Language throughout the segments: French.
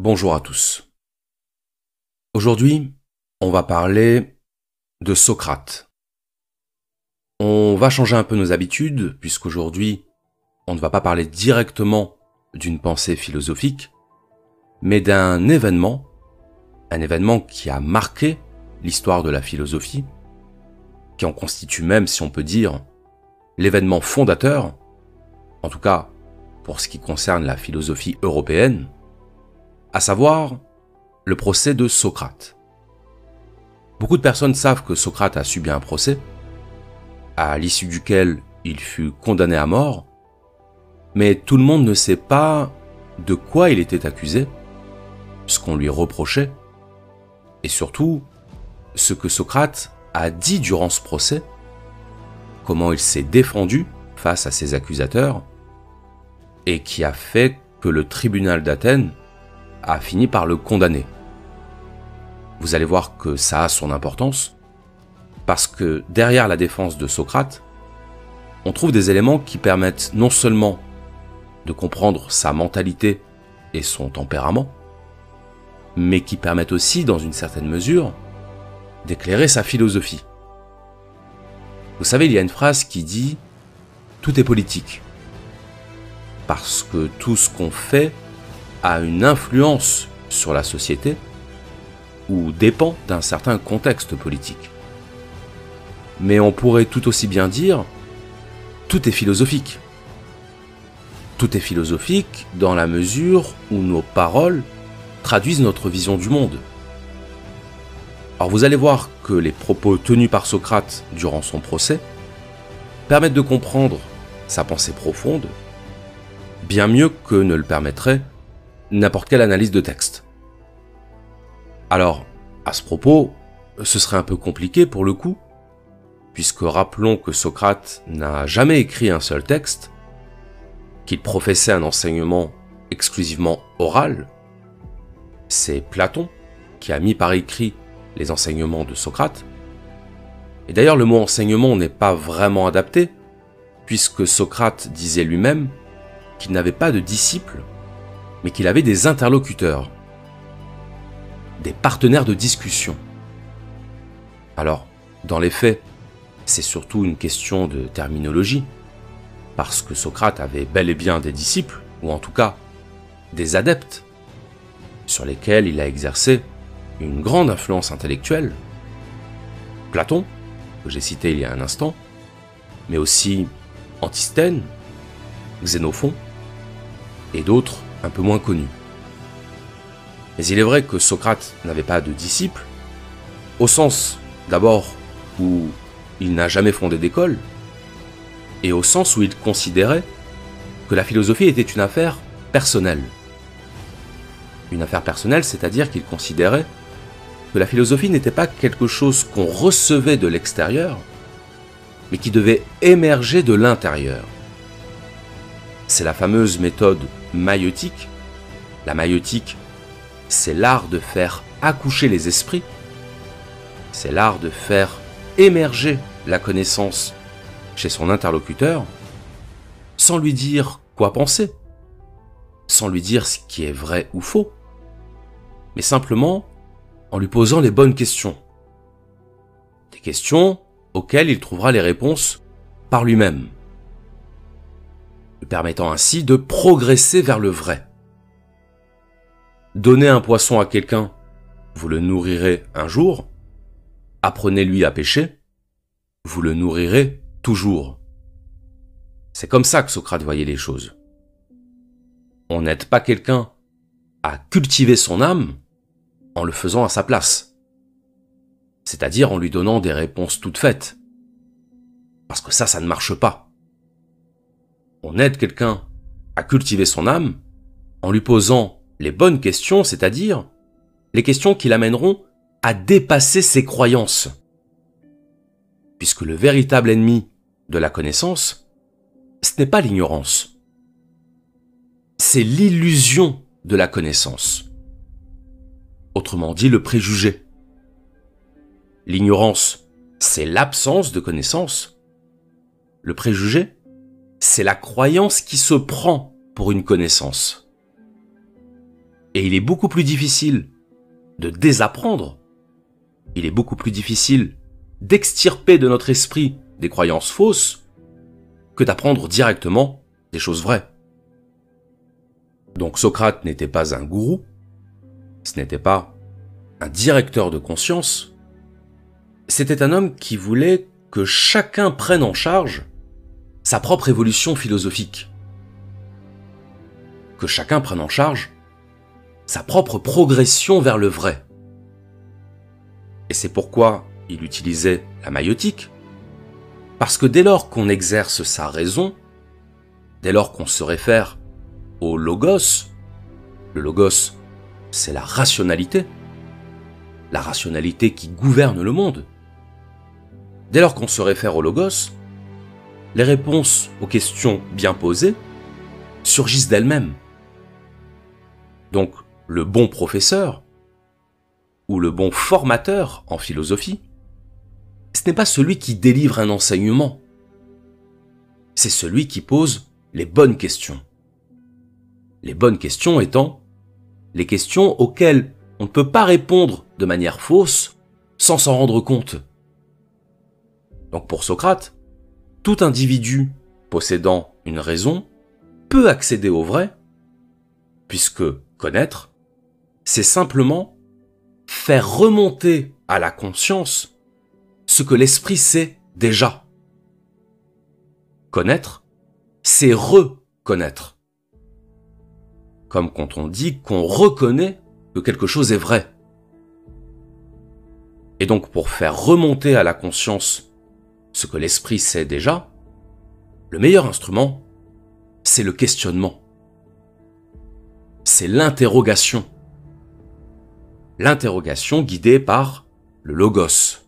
Bonjour à tous. Aujourd'hui, on va parler de Socrate. On va changer un peu nos habitudes, puisqu'aujourd'hui, on ne va pas parler directement d'une pensée philosophique, mais d'un événement, un événement qui a marqué l'histoire de la philosophie, qui en constitue même, si on peut dire, l'événement fondateur, en tout cas pour ce qui concerne la philosophie européenne, à savoir le procès de Socrate. Beaucoup de personnes savent que Socrate a subi un procès, à l'issue duquel il fut condamné à mort, mais tout le monde ne sait pas de quoi il était accusé, ce qu'on lui reprochait, et surtout ce que Socrate a dit durant ce procès, comment il s'est défendu face à ses accusateurs, et qui a fait que le tribunal d'Athènes a fini par le condamner. Vous allez voir que ça a son importance, parce que derrière la défense de Socrate, on trouve des éléments qui permettent non seulement de comprendre sa mentalité et son tempérament, mais qui permettent aussi, dans une certaine mesure, d'éclairer sa philosophie. Vous savez, il y a une phrase qui dit « Tout est politique », parce que tout ce qu'on fait a une influence sur la société ou dépend d'un certain contexte politique. Mais on pourrait tout aussi bien dire tout est philosophique. Tout est philosophique dans la mesure où nos paroles traduisent notre vision du monde. Alors vous allez voir que les propos tenus par Socrate durant son procès permettent de comprendre sa pensée profonde bien mieux que ne le permettrait n'importe quelle analyse de texte. Alors, à ce propos, ce serait un peu compliqué pour le coup, puisque rappelons que Socrate n'a jamais écrit un seul texte, qu'il professait un enseignement exclusivement oral. C'est Platon qui a mis par écrit les enseignements de Socrate. Et d'ailleurs, le mot enseignement n'est pas vraiment adapté, puisque Socrate disait lui-même qu'il n'avait pas de disciples, mais qu'il avait des interlocuteurs, des partenaires de discussion. Alors, dans les faits, c'est surtout une question de terminologie, parce que Socrate avait bel et bien des disciples, ou en tout cas des adeptes, sur lesquels il a exercé une grande influence intellectuelle. Platon, que j'ai cité il y a un instant, mais aussi Antisthène, Xénophon, et d'autres un peu moins connus. Mais il est vrai que Socrate n'avait pas de disciples, au sens d'abord où il n'a jamais fondé d'école, et au sens où il considérait que la philosophie était une affaire personnelle. Une affaire personnelle, c'est-à-dire qu'il considérait que la philosophie n'était pas quelque chose qu'on recevait de l'extérieur, mais qui devait émerger de l'intérieur. C'est la fameuse méthode maïeutique. La maïeutique, c'est l'art de faire accoucher les esprits. C'est l'art de faire émerger la connaissance chez son interlocuteur, sans lui dire quoi penser, sans lui dire ce qui est vrai ou faux, mais simplement en lui posant les bonnes questions. Des questions auxquelles il trouvera les réponses par lui-même, lui permettant ainsi de progresser vers le vrai. Donnez un poisson à quelqu'un, vous le nourrirez un jour. Apprenez-lui à pêcher, vous le nourrirez toujours. C'est comme ça que Socrate voyait les choses. On n'aide pas quelqu'un à cultiver son âme en le faisant à sa place, c'est-à-dire en lui donnant des réponses toutes faites. Parce que ça ne marche pas. On aide quelqu'un à cultiver son âme en lui posant les bonnes questions, c'est-à-dire les questions qui l'amèneront à dépasser ses croyances. Puisque le véritable ennemi de la connaissance, ce n'est pas l'ignorance. C'est l'illusion de la connaissance. Autrement dit, le préjugé. L'ignorance, c'est l'absence de connaissance. Le préjugé, c'est la croyance qui se prend pour une connaissance. Et il est beaucoup plus difficile de désapprendre, il est beaucoup plus difficile d'extirper de notre esprit des croyances fausses que d'apprendre directement des choses vraies. Donc Socrate n'était pas un gourou, ce n'était pas un directeur de conscience, c'était un homme qui voulait que chacun prenne en charge sa propre évolution philosophique, que chacun prenne en charge sa propre progression vers le vrai. Et c'est pourquoi il utilisait la maïotique, parce que dès lors qu'on exerce sa raison, dès lors qu'on se réfère au logos, le logos, c'est la rationalité qui gouverne le monde. Dès lors qu'on se réfère au logos, les réponses aux questions bien posées surgissent d'elles-mêmes. Donc, le bon professeur, ou le bon formateur en philosophie, ce n'est pas celui qui délivre un enseignement, c'est celui qui pose les bonnes questions. Les bonnes questions étant les questions auxquelles on ne peut pas répondre de manière fausse sans s'en rendre compte. Donc pour Socrate, tout individu possédant une raison peut accéder au vrai, puisque connaître, c'est simplement faire remonter à la conscience ce que l'esprit sait déjà. Connaître, c'est reconnaître. Comme quand on dit qu'on reconnaît que quelque chose est vrai. Et donc pour faire remonter à la conscience ce que l'esprit sait déjà, le meilleur instrument, c'est le questionnement. C'est l'interrogation. L'interrogation guidée par le logos.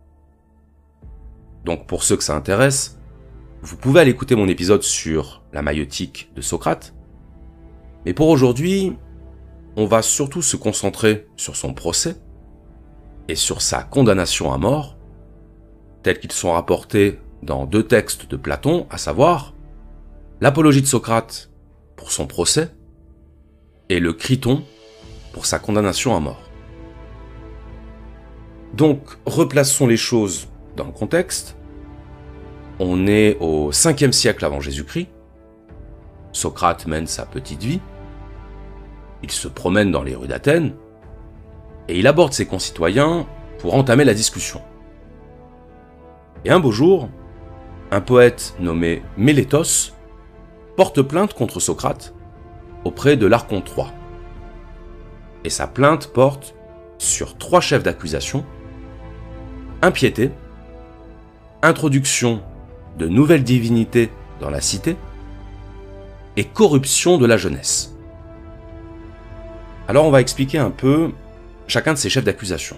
Donc pour ceux que ça intéresse, vous pouvez aller écouter mon épisode sur la maïotique de Socrate. Mais pour aujourd'hui, on va surtout se concentrer sur son procès et sur sa condamnation à mort, tels qu'ils sont rapportés dans deux textes de Platon, à savoir l'Apologie de Socrate pour son procès et le Criton pour sa condamnation à mort. Donc, replaçons les choses dans le contexte. On est au 5e siècle avant Jésus-Christ. Socrate mène sa petite vie. Il se promène dans les rues d'Athènes et il aborde ses concitoyens pour entamer la discussion. Et un beau jour, un poète nommé Mélétos porte plainte contre Socrate auprès de l'Archonte III. Et sa plainte porte sur 3 chefs d'accusation: impiété, introduction de nouvelles divinités dans la cité et corruption de la jeunesse. Alors on va expliquer un peu chacun de ces chefs d'accusation.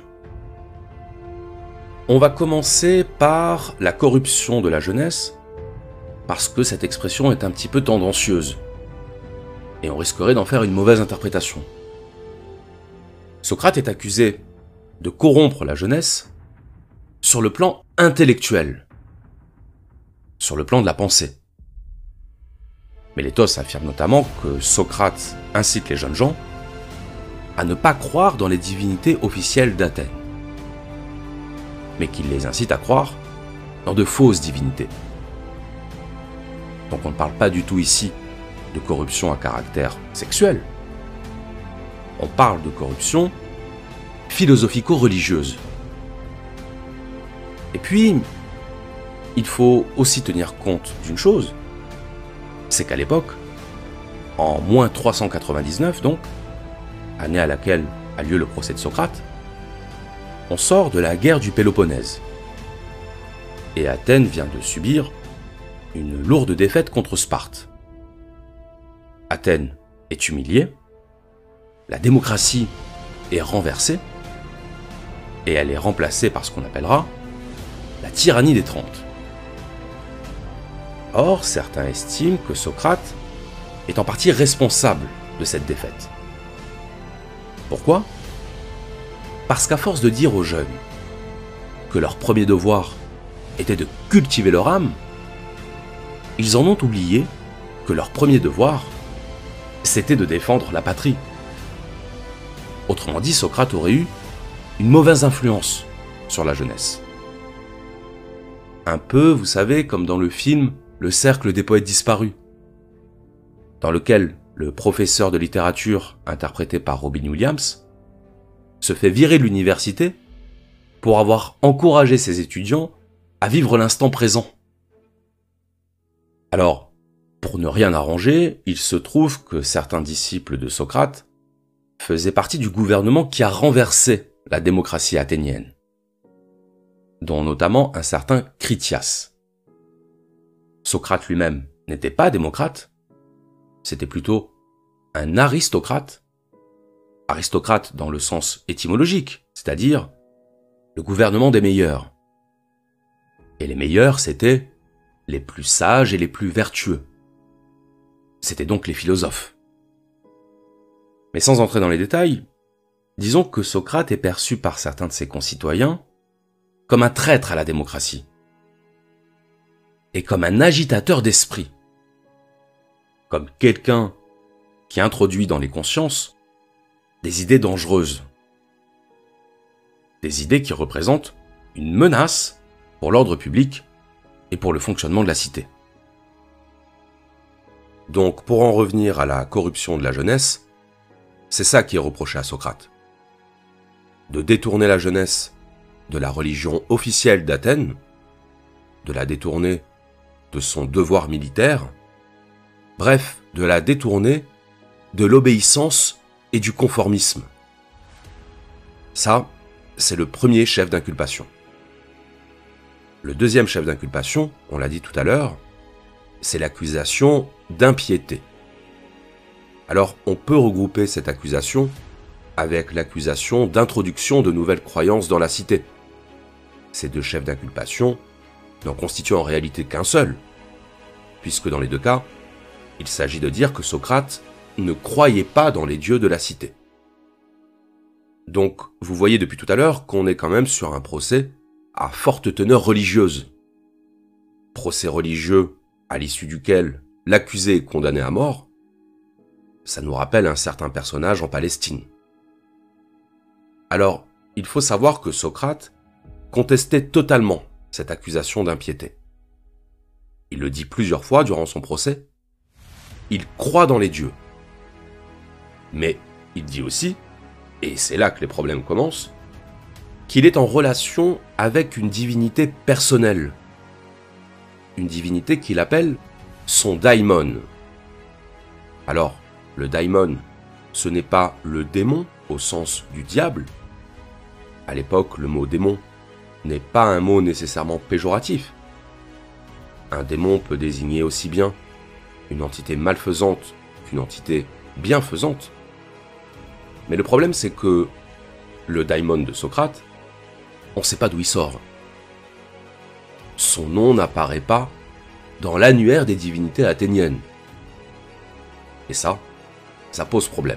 On va commencer par la corruption de la jeunesse, parce que cette expression est un petit peu tendancieuse, et on risquerait d'en faire une mauvaise interprétation. Socrate est accusé de corrompre la jeunesse sur le plan intellectuel, sur le plan de la pensée. Mélétos affirme notamment que Socrate incite les jeunes gens à ne pas croire dans les divinités officielles d'Athènes, mais qu'il les incite à croire dans de fausses divinités. Donc on ne parle pas du tout ici de corruption à caractère sexuel. On parle de corruption philosophico-religieuse. Et puis, il faut aussi tenir compte d'une chose, c'est qu'à l'époque, en moins 399 donc, année à laquelle a lieu le procès de Socrate, on sort de la guerre du Péloponnèse. Et Athènes vient de subir une lourde défaite contre Sparte. Athènes est humiliée, la démocratie est renversée, et elle est remplacée par ce qu'on appellera la tyrannie des 30. Or, certains estiment que Socrate est en partie responsable de cette défaite. Pourquoi ? Parce qu'à force de dire aux jeunes que leur premier devoir était de cultiver leur âme, ils en ont oublié que leur premier devoir, c'était de défendre la patrie. Autrement dit, Socrate aurait eu une mauvaise influence sur la jeunesse. Un peu, vous savez, comme dans le film Le Cercle des poètes disparus, dans lequel le professeur de littérature, interprété par Robin Williams, se fait virer de l'université pour avoir encouragé ses étudiants à vivre l'instant présent. Alors, pour ne rien arranger, il se trouve que certains disciples de Socrate faisaient partie du gouvernement qui a renversé la démocratie athénienne, dont notamment un certain Critias. Socrate lui-même n'était pas démocrate, c'était plutôt un aristocrate. Aristocrate dans le sens étymologique, c'est-à-dire le gouvernement des meilleurs. Et les meilleurs, c'étaient les plus sages et les plus vertueux. C'étaient donc les philosophes. Mais sans entrer dans les détails, disons que Socrate est perçu par certains de ses concitoyens comme un traître à la démocratie et comme un agitateur d'esprit, comme quelqu'un qui introduit dans les consciences des idées dangereuses, des idées qui représentent une menace pour l'ordre public et pour le fonctionnement de la cité. Donc, pour en revenir à la corruption de la jeunesse, c'est ça qui est reproché à Socrate. De détourner la jeunesse de la religion officielle d'Athènes, de la détourner de son devoir militaire, bref, de la détourner de l'obéissance et du conformisme. Ça, c'est le premier chef d'inculpation. Le deuxième chef d'inculpation, on l'a dit tout à l'heure, c'est l'accusation d'impiété. Alors, on peut regrouper cette accusation avec l'accusation d'introduction de nouvelles croyances dans la cité. Ces deux chefs d'inculpation n'en constituent en réalité qu'un seul, puisque dans les deux cas, il s'agit de dire que Socrate ne croyait pas dans les dieux de la cité. Donc, vous voyez depuis tout à l'heure qu'on est quand même sur un procès à forte teneur religieuse. Procès religieux à l'issue duquel l'accusé est condamné à mort, ça nous rappelle un certain personnage en Palestine. Alors, il faut savoir que Socrate contestait totalement cette accusation d'impiété. Il le dit plusieurs fois durant son procès. Il croit dans les dieux. Mais il dit aussi, et c'est là que les problèmes commencent, qu'il est en relation avec une divinité personnelle. Une divinité qu'il appelle son daimon. Alors, le daimon, ce n'est pas le démon au sens du diable. À l'époque, le mot démon n'est pas un mot nécessairement péjoratif. Un démon peut désigner aussi bien une entité malfaisante qu'une entité bienfaisante. Mais le problème, c'est que le daimon de Socrate, on ne sait pas d'où il sort. Son nom n'apparaît pas dans l'annuaire des divinités athéniennes. Et ça pose problème.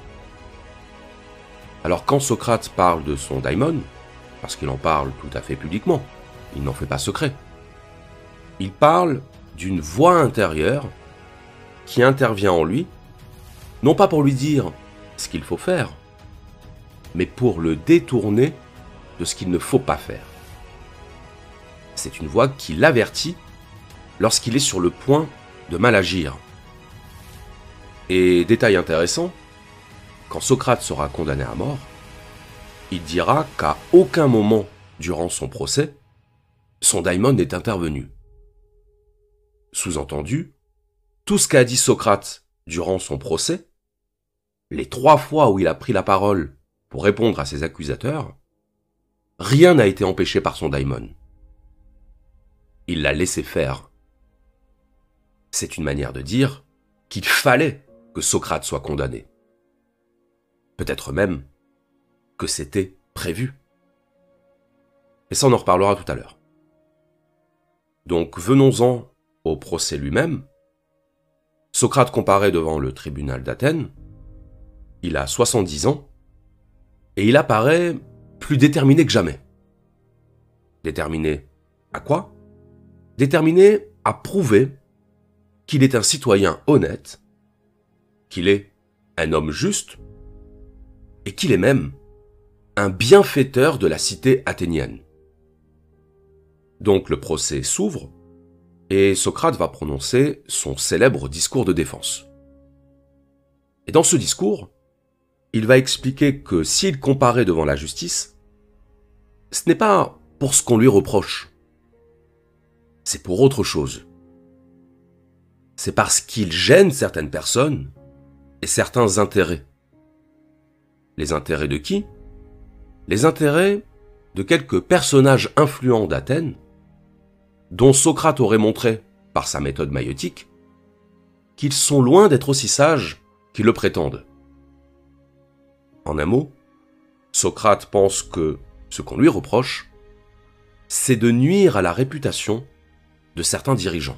Alors quand Socrate parle de son daimon, parce qu'il en parle tout à fait publiquement, il n'en fait pas secret, il parle d'une voix intérieure qui intervient en lui, non pas pour lui dire ce qu'il faut faire, mais pour le détourner de ce qu'il ne faut pas faire. C'est une voix qui l'avertit lorsqu'il est sur le point de mal agir. Et détail intéressant, quand Socrate sera condamné à mort, il dira qu'à aucun moment durant son procès, son daimon n'est intervenu. Sous-entendu, tout ce qu'a dit Socrate durant son procès, les 3 fois où il a pris la parole pour répondre à ses accusateurs, rien n'a été empêché par son daimon. Il l'a laissé faire. C'est une manière de dire qu'il fallait que Socrate soit condamné. Peut-être même que c'était prévu. Et ça, on en reparlera tout à l'heure. Donc, venons-en au procès lui-même. Socrate comparaît devant le tribunal d'Athènes. Il a 70 ans et il apparaît plus déterminé que jamais. Déterminé à quoi ? Déterminé à prouver qu'il est un citoyen honnête, qu'il est un homme juste, et qu'il est même un bienfaiteur de la cité athénienne. Donc le procès s'ouvre et Socrate va prononcer son célèbre discours de défense. Et dans ce discours, il va expliquer que s'il comparaît devant la justice, ce n'est pas pour ce qu'on lui reproche, c'est pour autre chose. C'est parce qu'il gêne certaines personnes et certains intérêts. Les intérêts de qui? Les intérêts de quelques personnages influents d'Athènes, dont Socrate aurait montré, par sa méthode maïeutique, qu'ils sont loin d'être aussi sages qu'ils le prétendent. En un mot, Socrate pense que ce qu'on lui reproche, c'est de nuire à la réputation de certains dirigeants.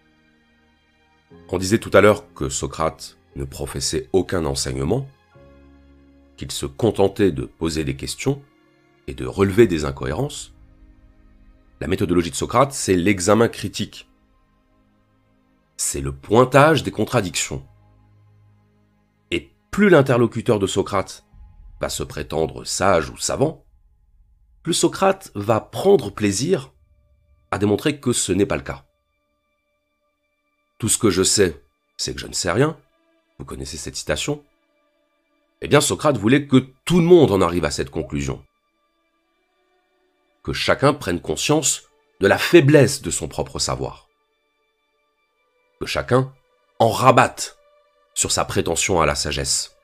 On disait tout à l'heure que Socrate ne professait aucun enseignement, qu'il se contentait de poser des questions et de relever des incohérences. La méthodologie de Socrate, c'est l'examen critique. C'est le pointage des contradictions. Et plus l'interlocuteur de Socrate va se prétendre sage ou savant, plus Socrate va prendre plaisir à démontrer que ce n'est pas le cas. Tout ce que je sais, c'est que je ne sais rien. Vous connaissez cette citation. Eh bien, Socrate voulait que tout le monde en arrive à cette conclusion. Que chacun prenne conscience de la faiblesse de son propre savoir. Que chacun en rabatte sur sa prétention à la sagesse.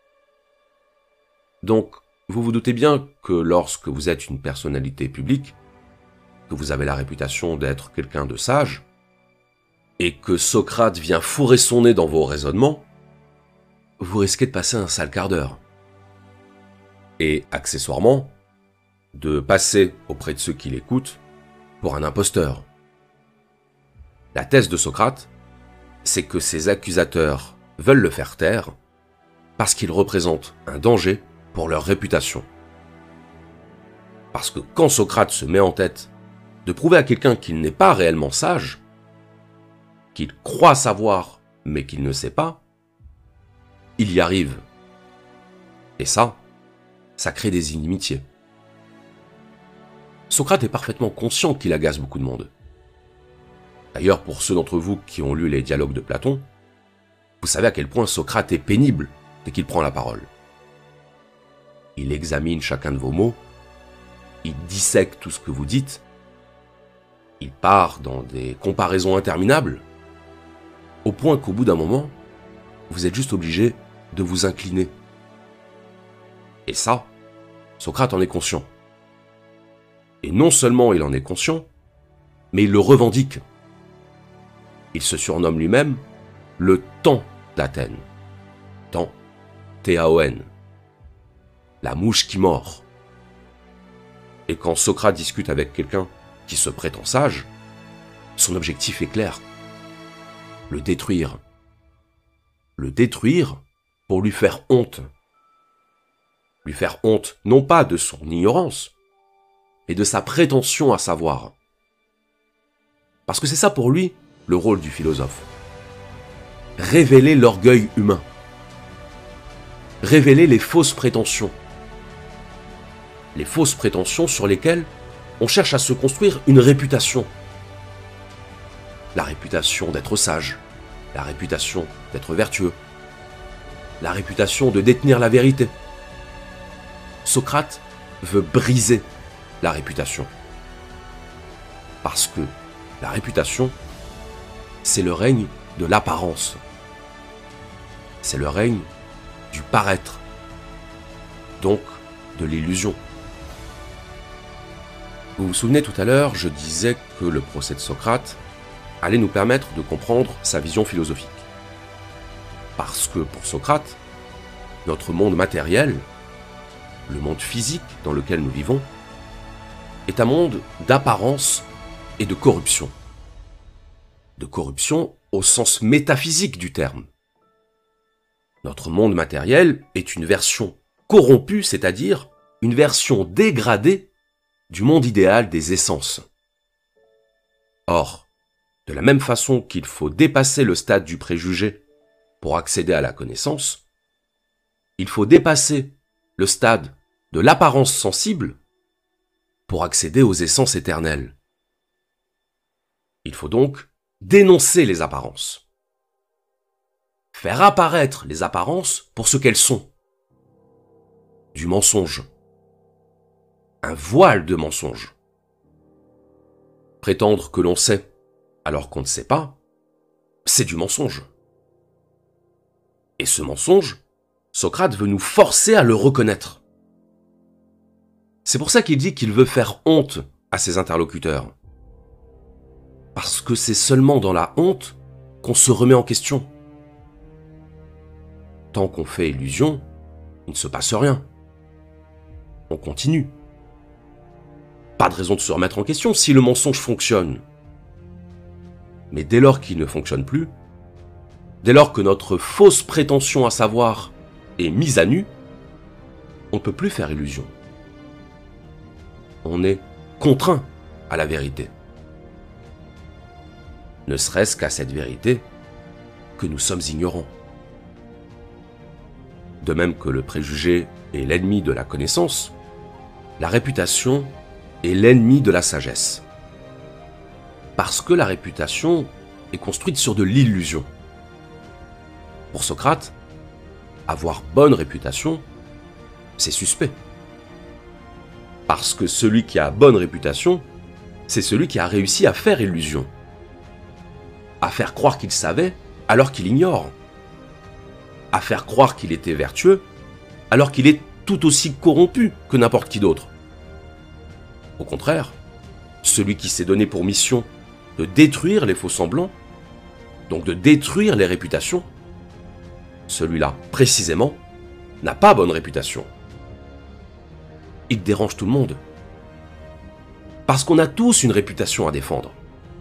Donc, vous vous doutez bien que lorsque vous êtes une personnalité publique, que vous avez la réputation d'être quelqu'un de sage, et que Socrate vient fourrer son nez dans vos raisonnements, vous risquez de passer un sale quart d'heure. Et, accessoirement, de passer auprès de ceux qui l'écoutent pour un imposteur. La thèse de Socrate, c'est que ses accusateurs veulent le faire taire parce qu'il représente un danger pour leur réputation. Parce que quand Socrate se met en tête de prouver à quelqu'un qu'il n'est pas réellement sage, qu'il croit savoir mais qu'il ne sait pas, il y arrive. Et ça crée des inimitiés. Socrate est parfaitement conscient qu'il agace beaucoup de monde. D'ailleurs, pour ceux d'entre vous qui ont lu les dialogues de Platon, vous savez à quel point Socrate est pénible dès qu'il prend la parole. Il examine chacun de vos mots, il dissèque tout ce que vous dites, il part dans des comparaisons interminables, au point qu'au bout d'un moment, vous êtes juste obligé de vous incliner. Et ça, Socrate en est conscient. Et non seulement il en est conscient, mais il le revendique. Il se surnomme lui-même le temps d'Athènes. Temps, T-A-O-N. La mouche qui mord. Et quand Socrate discute avec quelqu'un qui se prétend sage, son objectif est clair. Le détruire. Le détruire pour lui faire honte. Lui faire honte non pas de son ignorance, mais de sa prétention à savoir. Parce que c'est ça pour lui le rôle du philosophe. Révéler l'orgueil humain. Révéler les fausses prétentions. Les fausses prétentions sur lesquelles on cherche à se construire une réputation. La réputation d'être sage, la réputation d'être vertueux, la réputation de détenir la vérité. Socrate veut briser la réputation. Parce que la réputation, c'est le règne de l'apparence. C'est le règne du paraître. Donc, de l'illusion. Vous vous souvenez tout à l'heure, je disais que le procès de Socrate allait nous permettre de comprendre sa vision philosophique. Parce que pour Socrate, notre monde matériel, le monde physique dans lequel nous vivons, est un monde d'apparence et de corruption. De corruption au sens métaphysique du terme. Notre monde matériel est une version corrompue, c'est-à-dire une version dégradée du monde idéal des essences. Or, de la même façon qu'il faut dépasser le stade du préjugé pour accéder à la connaissance, il faut dépasser le stade de l'apparence sensible pour accéder aux essences éternelles. Il faut donc dénoncer les apparences. Faire apparaître les apparences pour ce qu'elles sont. Du mensonge. Un voile de mensonge. Prétendre que l'on sait alors qu'on ne sait pas, c'est du mensonge. Et ce mensonge, Socrate veut nous forcer à le reconnaître. C'est pour ça qu'il dit qu'il veut faire honte à ses interlocuteurs. Parce que c'est seulement dans la honte qu'on se remet en question. Tant qu'on fait illusion, il ne se passe rien. On continue. Pas de raison de se remettre en question si le mensonge fonctionne. Mais dès lors qu'il ne fonctionne plus, dès lors que notre fausse prétention à savoir est mise à nu, on ne peut plus faire illusion. On est contraint à la vérité. Ne serait-ce qu'à cette vérité que nous sommes ignorants. De même que le préjugé est l'ennemi de la connaissance, la réputation est l'ennemi de la sagesse. Parce que la réputation est construite sur de l'illusion. Pour Socrate, avoir bonne réputation, c'est suspect. Parce que celui qui a bonne réputation, c'est celui qui a réussi à faire illusion. À faire croire qu'il savait alors qu'il ignore. À faire croire qu'il était vertueux alors qu'il est tout aussi corrompu que n'importe qui d'autre. Au contraire, celui qui s'est donné pour mission de détruire les faux-semblants, donc de détruire les réputations, celui-là, précisément, n'a pas bonne réputation. Il dérange tout le monde. Parce qu'on a tous une réputation à défendre.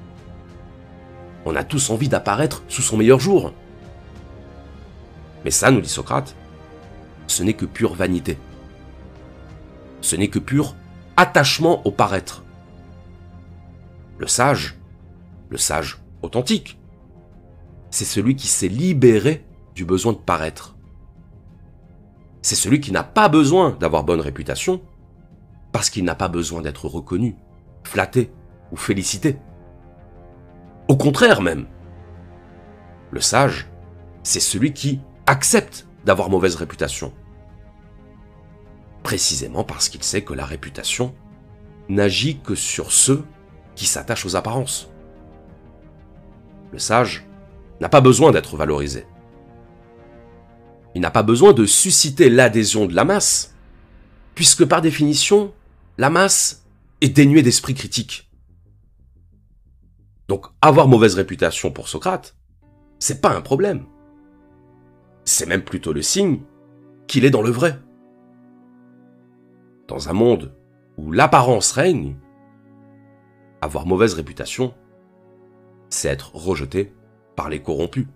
On a tous envie d'apparaître sous son meilleur jour. Mais ça, nous dit Socrate, ce n'est que pure vanité. Ce n'est que pur attachement au paraître. Le sage authentique, c'est celui qui s'est libéré du besoin de paraître. C'est celui qui n'a pas besoin d'avoir bonne réputation, parce qu'il n'a pas besoin d'être reconnu, flatté ou félicité. Au contraire même, le sage, c'est celui qui accepte d'avoir mauvaise réputation. Précisément parce qu'il sait que la réputation n'agit que sur ceux qui s'attachent aux apparences. Le sage n'a pas besoin d'être valorisé. Il n'a pas besoin de susciter l'adhésion de la masse, puisque par définition, la masse est dénuée d'esprit critique. Donc avoir mauvaise réputation pour Socrate, c'est pas un problème. C'est même plutôt le signe qu'il est dans le vrai. Dans un monde où l'apparence règne, avoir mauvaise réputation, c'est être rejeté par les corrompus.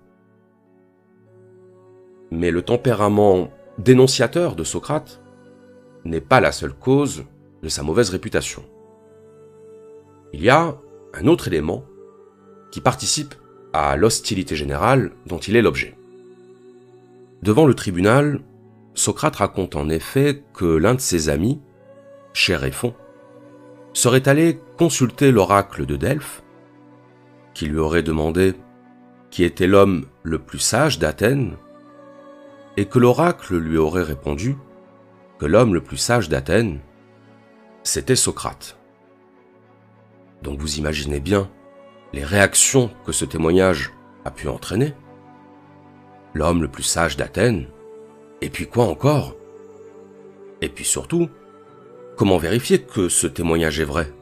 Mais le tempérament dénonciateur de Socrate n'est pas la seule cause de sa mauvaise réputation. Il y a un autre élément qui participe à l'hostilité générale dont il est l'objet. Devant le tribunal, Socrate raconte en effet que l'un de ses amis, Chéréphon, serait allé consulter l'oracle de Delphes, qui lui aurait demandé qui était l'homme le plus sage d'Athènes, et que l'oracle lui aurait répondu que l'homme le plus sage d'Athènes, c'était Socrate. Donc vous imaginez bien les réactions que ce témoignage a pu entraîner. L'homme le plus sage d'Athènes, et puis quoi encore? Et puis surtout, comment vérifier que ce témoignage est vrai?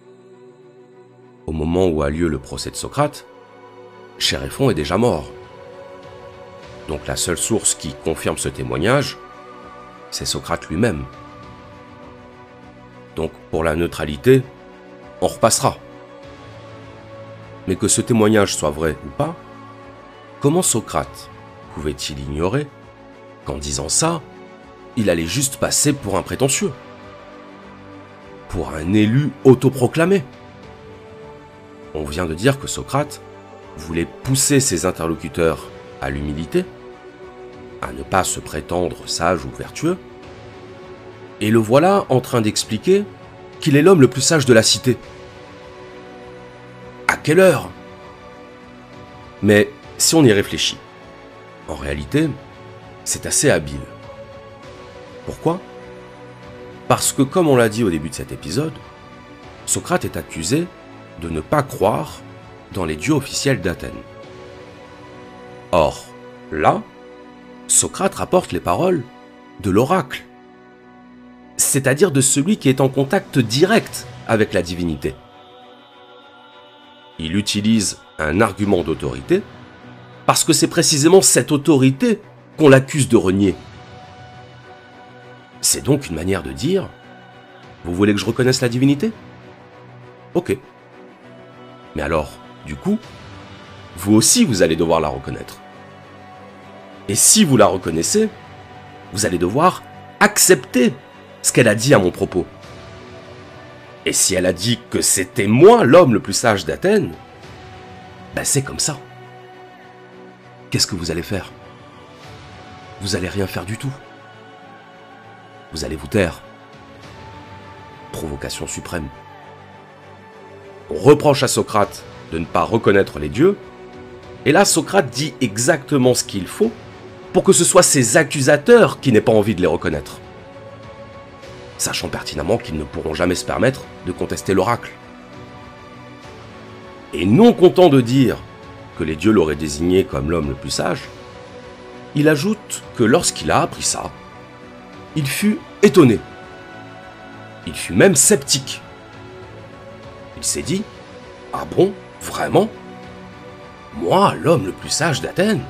Au moment où a lieu le procès de Socrate, Chéréphon est déjà mort. Donc la seule source qui confirme ce témoignage, c'est Socrate lui-même. Donc pour la neutralité, on repassera. Mais que ce témoignage soit vrai ou pas, comment Socrate pouvait-il ignorer qu'en disant ça, il allait juste passer pour un prétentieux, pour un élu autoproclamé? On vient de dire que Socrate voulait pousser ses interlocuteurs à l'humilité, à ne pas se prétendre sage ou vertueux, Et le voilà en train d'expliquer qu'il est l'homme le plus sage de la cité. À quelle heure? Mais si on y réfléchit, en réalité, c'est assez habile. Pourquoi? Parce que, comme on l'a dit au début de cet épisode, Socrate est accusé de ne pas croire dans les dieux officiels d'Athènes. Or, là, Socrate rapporte les paroles de l'oracle, c'est-à-dire de celui qui est en contact direct avec la divinité. Il utilise un argument d'autorité parce que c'est précisément cette autorité qu'on l'accuse de renier. C'est donc une manière de dire « Vous voulez que je reconnaisse la divinité? Ok. Mais alors, du coup, vous aussi vous allez devoir la reconnaître. Et si vous la reconnaissez, vous allez devoir accepter ce qu'elle a dit à mon propos. Et si elle a dit que c'était moi l'homme le plus sage d'Athènes, ben c'est comme ça. Qu'est-ce que vous allez faire? Vous allez rien faire du tout. Vous allez vous taire. Provocation suprême. On reproche à Socrate de ne pas reconnaître les dieux, et là Socrate dit exactement ce qu'il faut pour que ce soit ses accusateurs qui n'aient pas envie de les reconnaître, sachant pertinemment qu'ils ne pourront jamais se permettre de contester l'oracle. Et non content de dire que les dieux l'auraient désigné comme l'homme le plus sage, il ajoute que lorsqu'il a appris ça, il fut étonné. Il fut même sceptique. Il s'est dit « Ah bon, vraiment? Moi, l'homme le plus sage d'Athènes?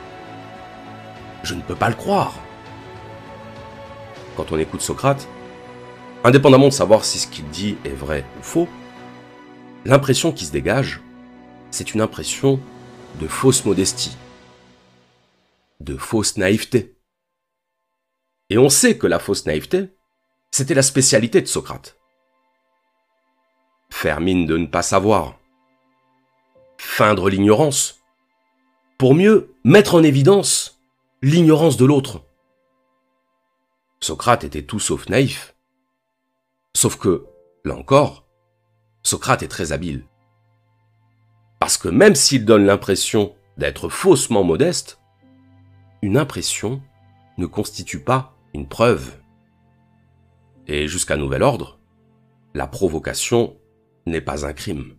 Je ne peux pas le croire. » Quand on écoute Socrate, indépendamment de savoir si ce qu'il dit est vrai ou faux, l'impression qui se dégage, c'est une impression de fausse modestie, de fausse naïveté. Et on sait que la fausse naïveté, c'était la spécialité de Socrate. Faire mine de ne pas savoir, feindre l'ignorance, pour mieux mettre en évidence l'ignorance de l'autre. Socrate était tout sauf naïf. Sauf que, là encore, Socrate est très habile. Parce que même s'il donne l'impression d'être faussement modeste, une impression ne constitue pas une preuve. Et jusqu'à nouvel ordre, la provocation n'est pas un crime.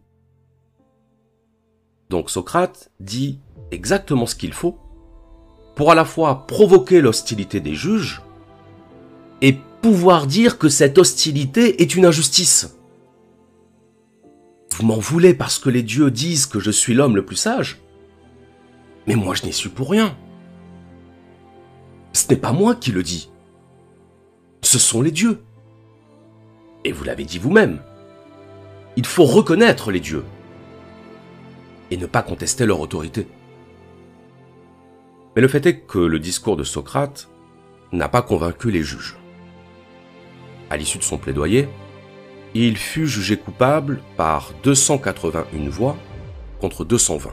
Donc Socrate dit exactement ce qu'il faut pour à la fois provoquer l'hostilité des juges et pouvoir dire que cette hostilité est une injustice. Vous m'en voulez parce que les dieux disent que je suis l'homme le plus sage, mais moi je n'y suis pour rien. Ce n'est pas moi qui le dis. Ce sont les dieux. Et vous l'avez dit vous-même. Il faut reconnaître les dieux et ne pas contester leur autorité. Mais le fait est que le discours de Socrate n'a pas convaincu les juges. À l'issue de son plaidoyer, il fut jugé coupable par 281 voix contre 220.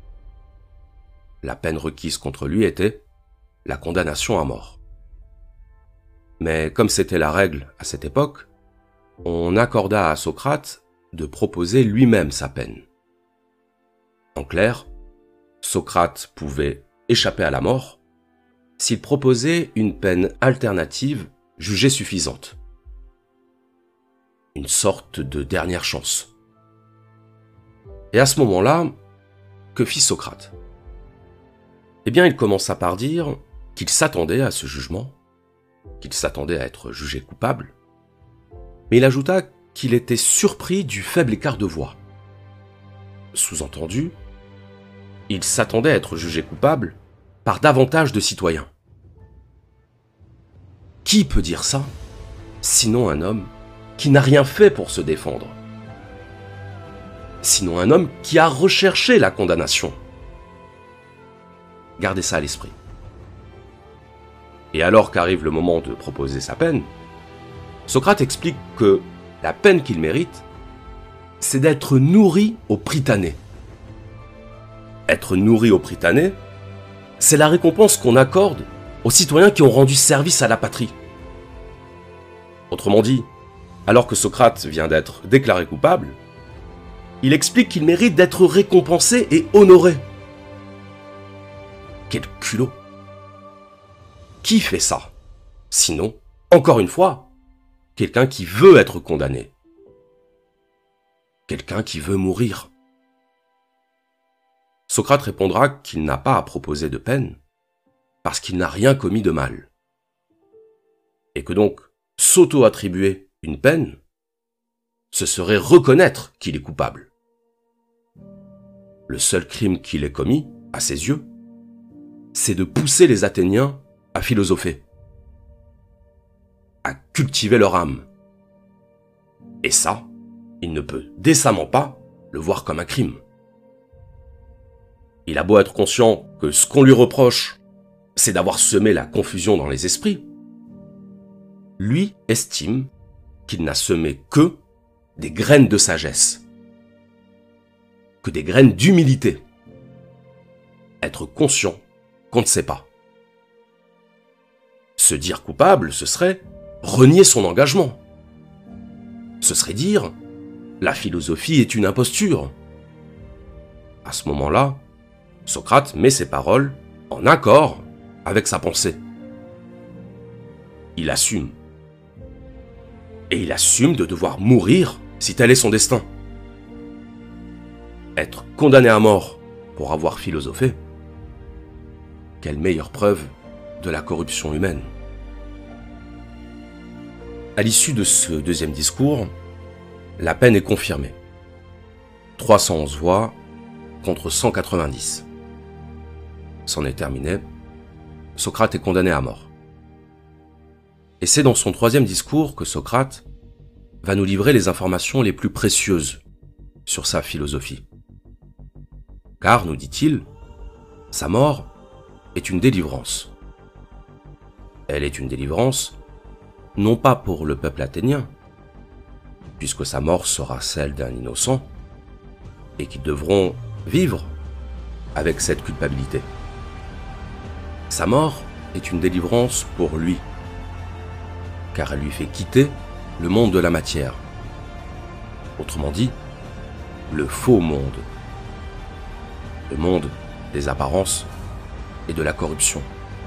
La peine requise contre lui était la condamnation à mort. Mais comme c'était la règle à cette époque, on accorda à Socrate de proposer lui-même sa peine. En clair, Socrate pouvait échapper à la mort s'il proposait une peine alternative jugée suffisante. Une sorte de dernière chance. Et à ce moment-là, que fit Socrate? Eh bien, il commença par dire qu'il s'attendait à ce jugement, qu'il s'attendait à être jugé coupable, mais il ajouta qu'il était surpris du faible écart de voix. Sous-entendu, il s'attendait à être jugé coupable par davantage de citoyens. Qui peut dire ça, sinon un homme qui n'a rien fait pour se défendre? Sinon un homme qui a recherché la condamnation. Gardez ça à l'esprit. Et alors qu'arrive le moment de proposer sa peine, Socrate explique que la peine qu'il mérite, c'est d'être nourri au Prytanée. Être nourri au Prytanée, c'est la récompense qu'on accorde aux citoyens qui ont rendu service à la patrie. Autrement dit, alors que Socrate vient d'être déclaré coupable, il explique qu'il mérite d'être récompensé et honoré. Quel culot! Qui fait ça? Sinon, encore une fois, quelqu'un qui veut être condamné. Quelqu'un qui veut mourir. Socrate répondra qu'il n'a pas à proposer de peine parce qu'il n'a rien commis de mal. Et que donc, s'auto-attribuer une peine, ce serait reconnaître qu'il est coupable. Le seul crime qu'il ait commis, à ses yeux, c'est de pousser les Athéniens à philosopher, à cultiver leur âme. Et ça, il ne peut décemment pas le voir comme un crime. Il a beau être conscient que ce qu'on lui reproche, c'est d'avoir semé la confusion dans les esprits, lui estime qu'il n'a semé que des graines de sagesse, que des graines d'humilité. Être conscient qu'on ne sait pas. Se dire coupable, ce serait renier son engagement. Ce serait dire « la philosophie est une imposture ». À ce moment-là, Socrate met ses paroles en accord avec sa pensée. Il assume. Et il assume de devoir mourir si tel est son destin. Être condamné à mort pour avoir philosophé, quelle meilleure preuve de la corruption humaine. À l'issue de ce deuxième discours, la peine est confirmée. 311 voix contre 190. C'en est terminé. Socrate est condamné à mort. Et c'est dans son troisième discours que Socrate va nous livrer les informations les plus précieuses sur sa philosophie. Car, nous dit-il, sa mort est une délivrance. Elle est une délivrance non pas pour le peuple athénien, puisque sa mort sera celle d'un innocent, et qu'ils devront vivre avec cette culpabilité. Sa mort est une délivrance pour lui, car elle lui fait quitter le monde de la matière. Autrement dit, le faux monde. Le monde des apparences et de la corruption.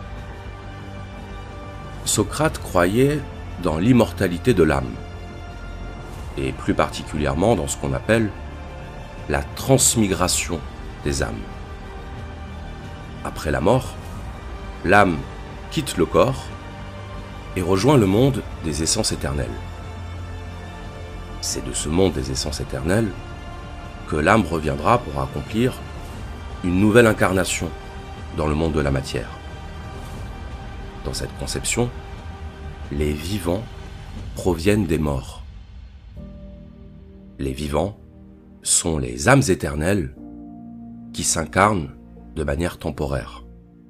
Socrate croyait dans l'immortalité de l'âme, et plus particulièrement dans ce qu'on appelle la transmigration des âmes. Après la mort, l'âme quitte le corps et rejoint le monde des essences éternelles. C'est de ce monde des essences éternelles que l'âme reviendra pour accomplir une nouvelle incarnation dans le monde de la matière. Dans cette conception, les vivants proviennent des morts. Les vivants sont les âmes éternelles qui s'incarnent de manière temporaire.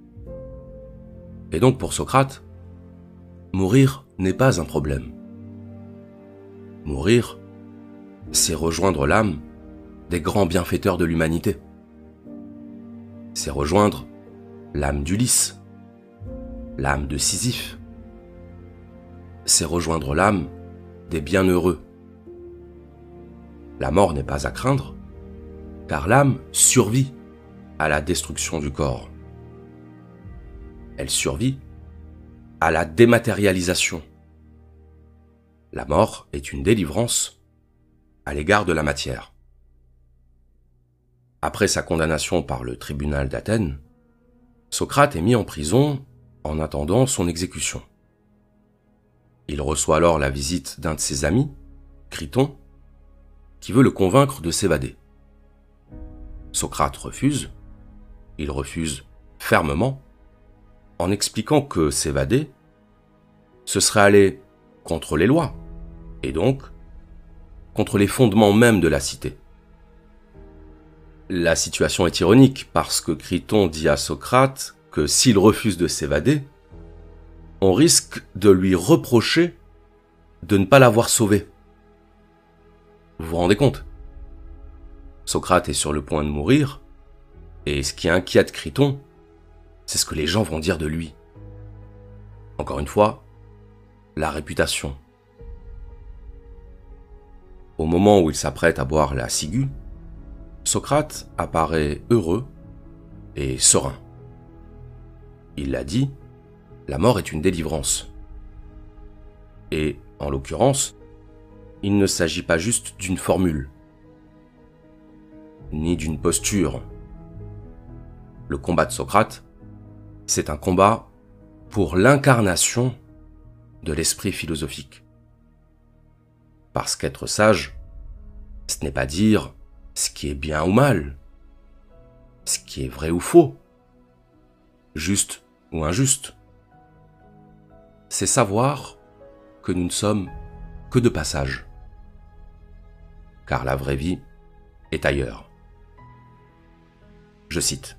Et donc pour Socrate, mourir n'est pas un problème. Mourir, c'est rejoindre l'âme des grands bienfaiteurs de l'humanité. C'est rejoindre l'âme d'Ulysse, l'âme de Sisyphe. C'est rejoindre l'âme des bienheureux. La mort n'est pas à craindre, car l'âme survit à la destruction du corps. Elle survit à la dématérialisation. La mort est une délivrance à l'égard de la matière. Après sa condamnation par le tribunal d'Athènes, Socrate est mis en prison en attendant son exécution. Il reçoit alors la visite d'un de ses amis, Criton, qui veut le convaincre de s'évader. Socrate refuse. Il refuse fermement, en expliquant que s'évader, ce serait aller contre les lois, et donc contre les fondements mêmes de la cité. La situation est ironique parce que Criton dit à Socrate que s'il refuse de s'évader, on risque de lui reprocher de ne pas l'avoir sauvé. Vous vous rendez compte? Socrate est sur le point de mourir, et ce qui inquiète Criton, c'est ce que les gens vont dire de lui. Encore une fois, la réputation, Au moment où il s'apprête à boire la ciguë, Socrate apparaît heureux et serein. Il l'a dit, la mort est une délivrance. Et, en l'occurrence, il ne s'agit pas juste d'une formule, ni d'une posture. Le combat de Socrate, c'est un combat pour l'incarnation de l'esprit philosophique. Parce qu'être sage, ce n'est pas dire ce qui est bien ou mal, ce qui est vrai ou faux, juste ou injuste. C'est savoir que nous ne sommes que de passage, car la vraie vie est ailleurs. Je cite.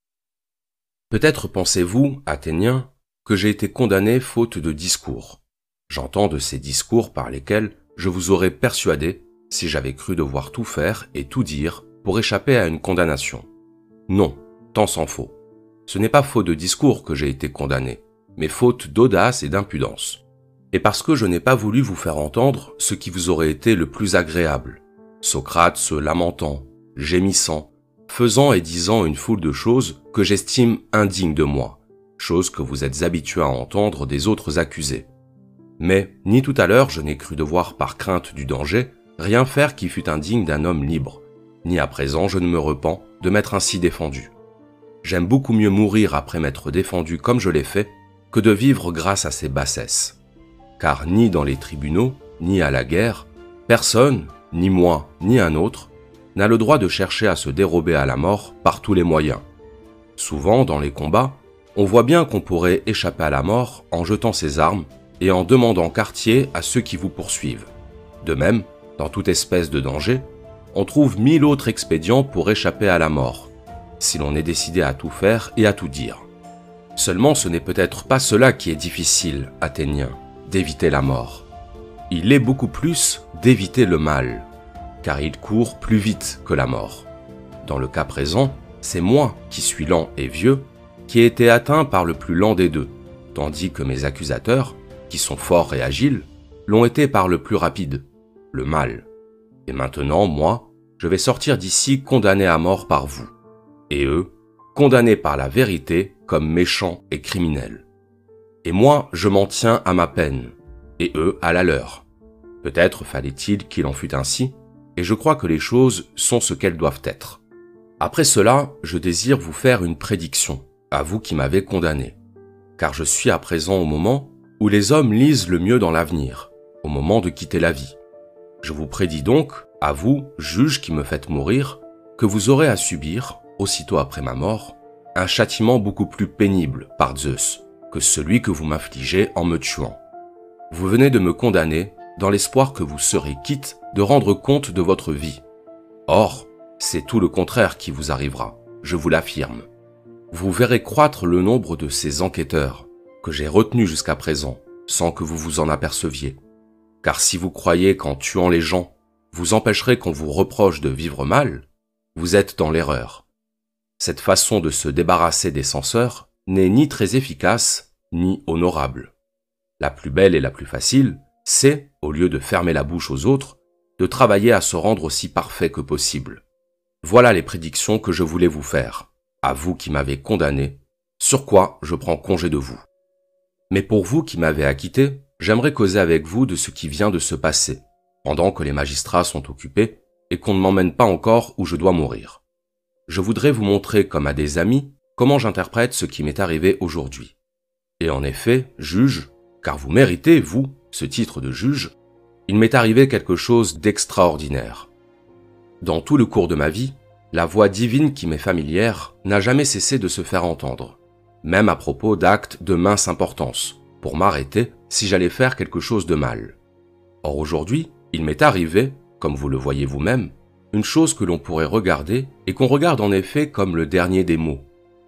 Peut-être pensez-vous, Athéniens, que j'ai été condamné faute de discours. J'entends de ces discours par lesquels je vous aurais persuadé si j'avais cru devoir tout faire et tout dire pour échapper à une condamnation. Non, tant s'en faut. Ce n'est pas faute de discours que j'ai été condamné, mais faute d'audace et d'impudence. Et parce que je n'ai pas voulu vous faire entendre ce qui vous aurait été le plus agréable. Socrate se lamentant, gémissant, faisant et disant une foule de choses que j'estime indignes de moi, choses que vous êtes habitués à entendre des autres accusés. Mais, ni tout à l'heure je n'ai cru devoir par crainte du danger, rien faire qui fût indigne d'un homme libre, ni à présent je ne me repens de m'être ainsi défendu. J'aime beaucoup mieux mourir après m'être défendu comme je l'ai fait, que de vivre grâce à ces bassesses. Car ni dans les tribunaux, ni à la guerre, personne, ni moi, ni un autre, n'a le droit de chercher à se dérober à la mort par tous les moyens. Souvent, dans les combats, on voit bien qu'on pourrait échapper à la mort en jetant ses armes et en demandant quartier à ceux qui vous poursuivent. De même, dans toute espèce de danger, on trouve 1000 autres expédients pour échapper à la mort, si l'on est décidé à tout faire et à tout dire. Seulement, ce n'est peut-être pas cela qui est difficile, Athéniens, d'éviter la mort. Il est beaucoup plus d'éviter le mal, car il court plus vite que la mort. Dans le cas présent, c'est moi qui suis lent et vieux, qui ai été atteint par le plus lent des deux, tandis que mes accusateurs, qui sont forts et agiles, l'ont été par le plus rapide, le mal. Et maintenant, moi, je vais sortir d'ici condamné à mort par vous, et eux, condamnés par la vérité comme méchants et criminels. Et moi, je m'en tiens à ma peine, et eux à la leur. Peut-être fallait-il qu'il en fût ainsi, et je crois que les choses sont ce qu'elles doivent être. Après cela, je désire vous faire une prédiction, à vous qui m'avez condamné, car je suis à présent au moment où les hommes lisent le mieux dans l'avenir, au moment de quitter la vie. Je vous prédis donc, à vous, juges qui me faites mourir, que vous aurez à subir, aussitôt après ma mort, un châtiment beaucoup plus pénible, par Zeus, que celui que vous m'affligez en me tuant. Vous venez de me condamner dans l'espoir que vous serez quitte de rendre compte de votre vie. Or, c'est tout le contraire qui vous arrivera, je vous l'affirme. Vous verrez croître le nombre de ces enquêteurs que j'ai retenus jusqu'à présent, sans que vous vous en aperceviez. Car si vous croyez qu'en tuant les gens, vous empêcherez qu'on vous reproche de vivre mal, vous êtes dans l'erreur. Cette façon de se débarrasser des censeurs n'est ni très efficace, ni honorable. La plus belle et la plus facile, c'est, au lieu de fermer la bouche aux autres, de travailler à se rendre aussi parfait que possible. Voilà les prédictions que je voulais vous faire, à vous qui m'avez condamné, sur quoi je prends congé de vous. Mais pour vous qui m'avez acquitté, j'aimerais causer avec vous de ce qui vient de se passer, pendant que les magistrats sont occupés et qu'on ne m'emmène pas encore où je dois mourir. Je voudrais vous montrer comme à des amis comment j'interprète ce qui m'est arrivé aujourd'hui. Et en effet, juge, car vous méritez, vous, ce titre de juge, il m'est arrivé quelque chose d'extraordinaire. Dans tout le cours de ma vie, la voix divine qui m'est familière n'a jamais cessé de se faire entendre, même à propos d'actes de mince importance, pour m'arrêter si j'allais faire quelque chose de mal. Or aujourd'hui, il m'est arrivé, comme vous le voyez vous-même, une chose que l'on pourrait regarder et qu'on regarde en effet comme le dernier des maux.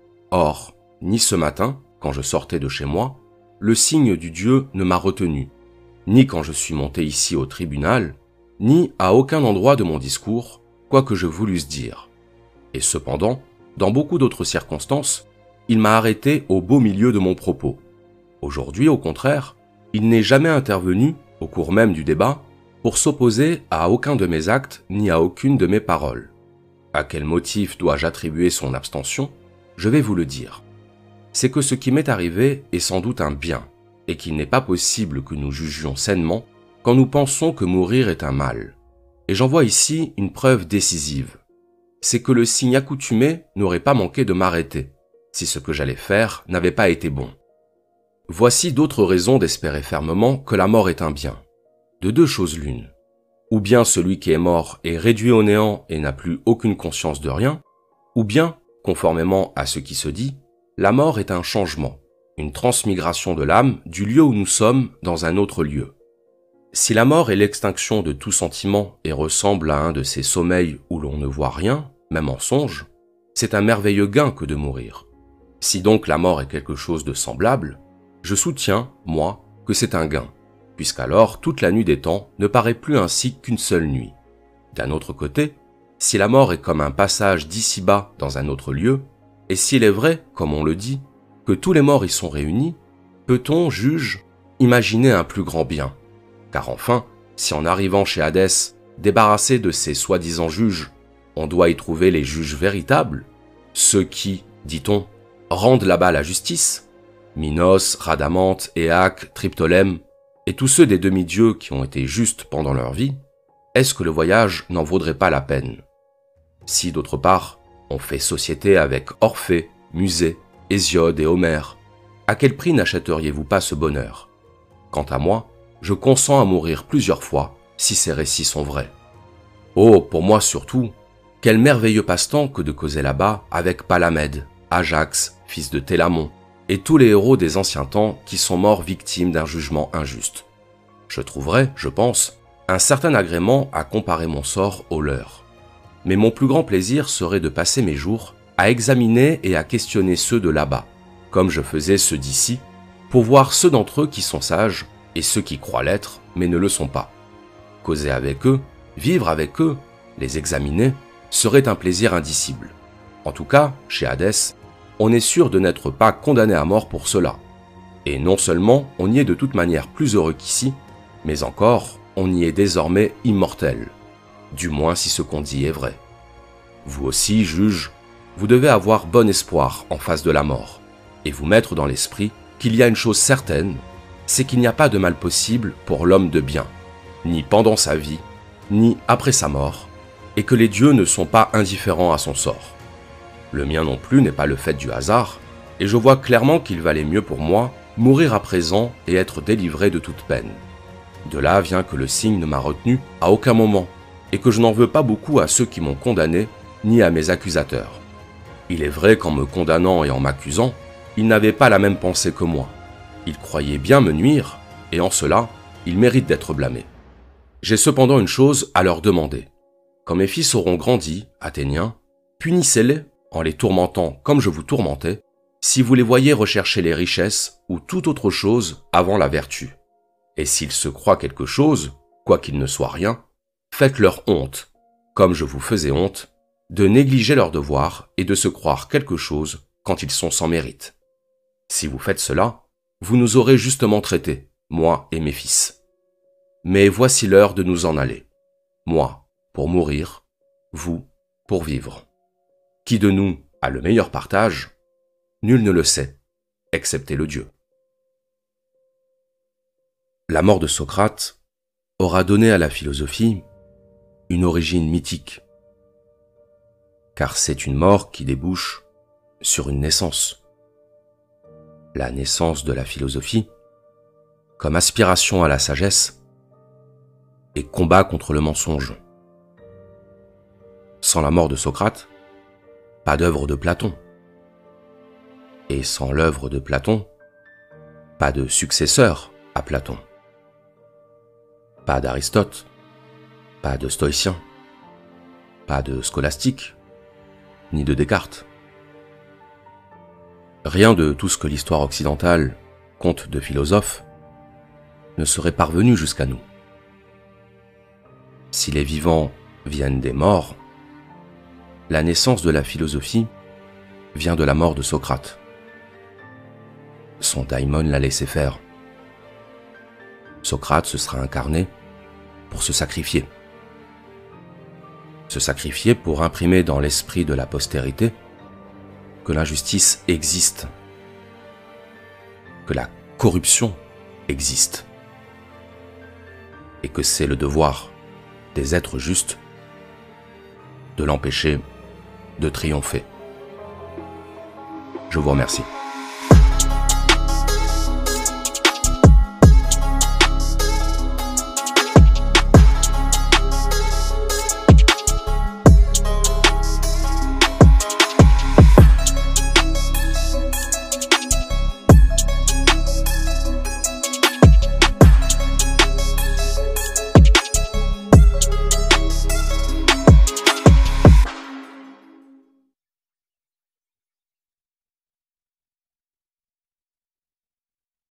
Or, ni ce matin, quand je sortais de chez moi, le signe du Dieu ne m'a retenu, ni quand je suis monté ici au tribunal, ni à aucun endroit de mon discours, quoi que je voulusse dire. Et cependant, dans beaucoup d'autres circonstances, il m'a arrêté au beau milieu de mon propos. Aujourd'hui, au contraire, il n'est jamais intervenu, au cours même du débat, pour s'opposer à aucun de mes actes ni à aucune de mes paroles. À quel motif dois-je attribuer son abstention? Je vais vous le dire. C'est que ce qui m'est arrivé est sans doute un bien, et qu'il n'est pas possible que nous jugions sainement quand nous pensons que mourir est un mal. Et j'en vois ici une preuve décisive. C'est que le signe accoutumé n'aurait pas manqué de m'arrêter, si ce que j'allais faire n'avait pas été bon. Voici d'autres raisons d'espérer fermement que la mort est un bien. De deux choses l'une. Ou bien celui qui est mort est réduit au néant et n'a plus aucune conscience de rien, ou bien, conformément à ce qui se dit, la mort est un changement, une transmigration de l'âme du lieu où nous sommes dans un autre lieu. Si la mort est l'extinction de tout sentiment et ressemble à un de ces sommeils où l'on ne voit rien, même en songe, c'est un merveilleux gain que de mourir. Si donc la mort est quelque chose de semblable, je soutiens, moi, que c'est un gain, puisqu'alors toute la nuit des temps ne paraît plus ainsi qu'une seule nuit. D'un autre côté, si la mort est comme un passage d'ici-bas dans un autre lieu, et s'il est vrai, comme on le dit, que tous les morts y sont réunis, peut-on, juge, imaginer un plus grand bien? Car enfin, si en arrivant chez Hadès, débarrassé de ces soi-disant juges, on doit y trouver les juges véritables, ceux qui, dit-on, rendent là-bas la justice, Minos, Rhadamante, Éaque, Triptolème, et tous ceux des demi-dieux qui ont été justes pendant leur vie, est-ce que le voyage n'en vaudrait pas la peine? Si, d'autre part, on fait société avec Orphée, Musée, Hésiode et Homère, à quel prix n'achèteriez-vous pas ce bonheur? Quant à moi, je consens à mourir plusieurs fois si ces récits sont vrais. Oh, pour moi surtout, quel merveilleux passe-temps que de causer là-bas avec Palamède, Ajax, fils de Télamon, et tous les héros des anciens temps qui sont morts victimes d'un jugement injuste. Je trouverais, je pense, un certain agrément à comparer mon sort au leur. Mais mon plus grand plaisir serait de passer mes jours à examiner et à questionner ceux de là-bas, comme je faisais ceux d'ici, pour voir ceux d'entre eux qui sont sages et ceux qui croient l'être mais ne le sont pas. Causer avec eux, vivre avec eux, les examiner, serait un plaisir indicible. En tout cas, chez Hadès, on est sûr de n'être pas condamné à mort pour cela. Et non seulement on y est de toute manière plus heureux qu'ici, mais encore on y est désormais immortel. Du moins si ce qu'on dit est vrai. Vous aussi, juge, vous devez avoir bon espoir en face de la mort, et vous mettre dans l'esprit qu'il y a une chose certaine, c'est qu'il n'y a pas de mal possible pour l'homme de bien, ni pendant sa vie, ni après sa mort, et que les dieux ne sont pas indifférents à son sort. Le mien non plus n'est pas le fait du hasard, et je vois clairement qu'il valait mieux pour moi mourir à présent et être délivré de toute peine. De là vient que le signe ne m'a retenu à aucun moment, et que je n'en veux pas beaucoup à ceux qui m'ont condamné, ni à mes accusateurs. Il est vrai qu'en me condamnant et en m'accusant, ils n'avaient pas la même pensée que moi. Ils croyaient bien me nuire, et en cela, ils méritent d'être blâmés. J'ai cependant une chose à leur demander. Quand mes fils auront grandi, Athéniens, punissez-les en les tourmentant comme je vous tourmentais, si vous les voyez rechercher les richesses ou toute autre chose avant la vertu. Et s'ils se croient quelque chose, quoiqu'ils ne soient rien, faites-leur honte, comme je vous faisais honte, de négliger leurs devoirs et de se croire quelque chose quand ils sont sans mérite. Si vous faites cela, vous nous aurez justement traités, moi et mes fils. Mais voici l'heure de nous en aller. Moi, pour mourir, vous, pour vivre. Qui de nous a le meilleur partage? Nul ne le sait, excepté le Dieu. La mort de Socrate aura donné à la philosophie une origine mythique, car c'est une mort qui débouche sur une naissance. La naissance de la philosophie, comme aspiration à la sagesse, et combat contre le mensonge. Sans la mort de Socrate, pas d'œuvre de Platon. Et sans l'œuvre de Platon, pas de successeur à Platon. Pas d'Aristote, pas de stoïcien, pas de scolastique, ni de Descartes. Rien de tout ce que l'histoire occidentale compte de philosophes ne serait parvenu jusqu'à nous. Si les vivants viennent des morts, la naissance de la philosophie vient de la mort de Socrate. Son daimon l'a laissé faire. Socrate se sera incarné pour se sacrifier. Se sacrifier pour imprimer dans l'esprit de la postérité que l'injustice existe, que la corruption existe, et que c'est le devoir des êtres justes de l'empêcher de triompher. Je vous remercie.